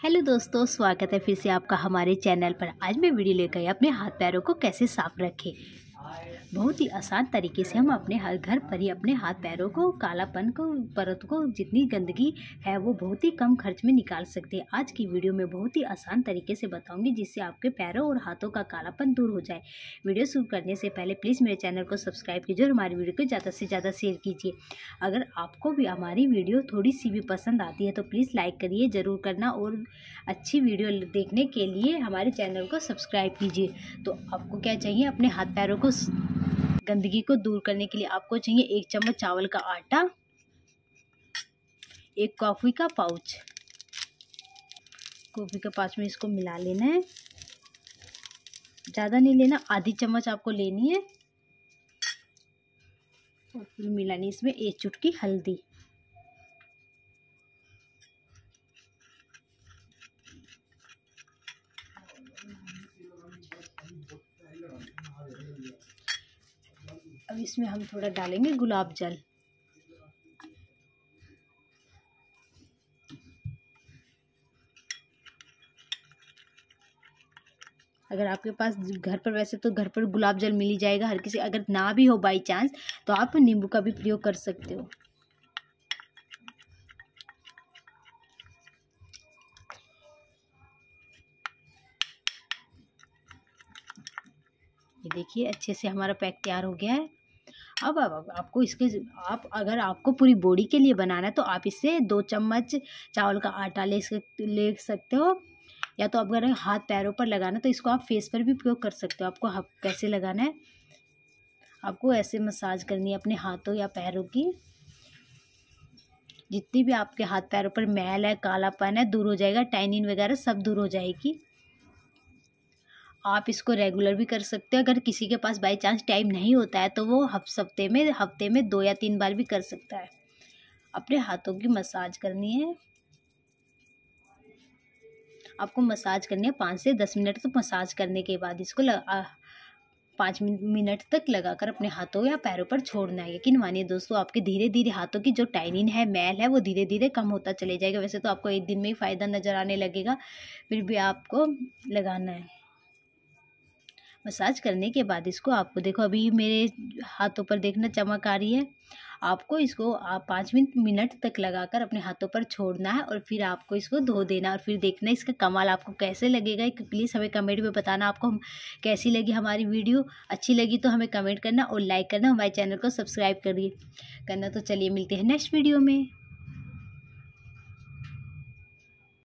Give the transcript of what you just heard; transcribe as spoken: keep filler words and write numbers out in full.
Hello दोस्तों, स्वागत है फिर से आपका हमारे चैनल पर। आज मैं वीडियो लेकर आई अपने हाथ पैरों को कैसे साफ रखें। बहुत ही आसान तरीके से हम अपने हर घर पर ही अपने हाथ पैरों को, कालापन को, परत को, जितनी गंदगी है वो बहुत ही कम खर्च में निकाल सकते हैं। आज की वीडियो में बहुत ही आसान तरीके से बताऊंगी जिससे आपके पैरों और हाथों का कालापन दूर हो जाए। वीडियो शुरू करने से पहले प्लीज़ मेरे चैनल को सब्सक्राइब कीजिए और हमारी वीडियो को ज़्यादा से ज़्यादा शेयर कीजिए। अगर आपको भी हमारी वीडियो थोड़ी सी भी पसंद आती है तो प्लीज़ लाइक करिए ज़रूर करना, और अच्छी वीडियो देखने के लिए हमारे चैनल को सब्सक्राइब कीजिए। तो आपको क्या चाहिए, अपने हाथ पैरों को गंदगी को दूर करने के लिए आपको चाहिए एक चम्मच चावल का आटा, एक कॉफ़ी का पाउच, कॉफ़ी का पाउच में इसको मिला लेना है। ज़्यादा नहीं लेना, आधी चम्मच आपको लेनी है। और फिर मिलानी इसमें एक चुटकी हल्दी। अब इसमें हम थोड़ा डालेंगे गुलाब जल। अगर आपके पास घर पर, वैसे तो घर पर गुलाब जल मिल ही जाएगा हर किसी, अगर ना भी हो बाई चांस तो आप नींबू का भी प्रयोग कर सकते हो। ये देखिए अच्छे से हमारा पैक तैयार हो गया है। अब अब आपको इसके आप अगर आपको पूरी बॉडी के लिए बनाना है तो आप इससे दो चम्मच चावल का आटा ले सक ले सकते हो, या तो अगर हाथ पैरों पर लगाना तो इसको आप फेस पर भी प्रयोग कर सकते हो। आपको हाथ कैसे लगाना है, आपको ऐसे मसाज करनी है अपने हाथों या पैरों की। जितनी भी आपके हाथ पैरों पर मैल है, कालापन है, दूर हो जाएगा। टैनिन वगैरह सब दूर हो जाएगी। आप इसको रेगुलर भी कर सकते हो। अगर किसी के पास बाई चांस टाइम नहीं होता है तो वो हफ्ते में हफ्ते में दो या तीन बार भी कर सकता है। अपने हाथों की मसाज करनी है। आपको मसाज करनी है पाँच से दस मिनट। तो मसाज करने के बाद इसको लगा पाँच मिनट तक लगाकर अपने हाथों या पैरों पर छोड़ना है। यकीन मानिए दोस्तों, आपके धीरे धीरे हाथों की जो टैनिन है, मैल है, वो धीरे धीरे कम होता चले जाएगा। वैसे तो आपको एक दिन में ही फ़ायदा नज़र आने लगेगा, फिर भी आपको लगाना है। मसाज करने के बाद इसको आपको देखो, अभी मेरे हाथों पर देखना चमक आ रही है। आपको इसको आप पाँच मिनट तक लगाकर अपने हाथों पर छोड़ना है और फिर आपको इसको धो देना और फिर देखना इसका कमाल आपको कैसे लगेगा। प्लीज़ हमें कमेंट में बताना आपको हम कैसी लगी हमारी वीडियो। अच्छी लगी तो हमें कमेंट करना और लाइक करना, हमारे चैनल को सब्सक्राइब करिए करना। तो चलिए मिलते हैं नेक्स्ट वीडियो में।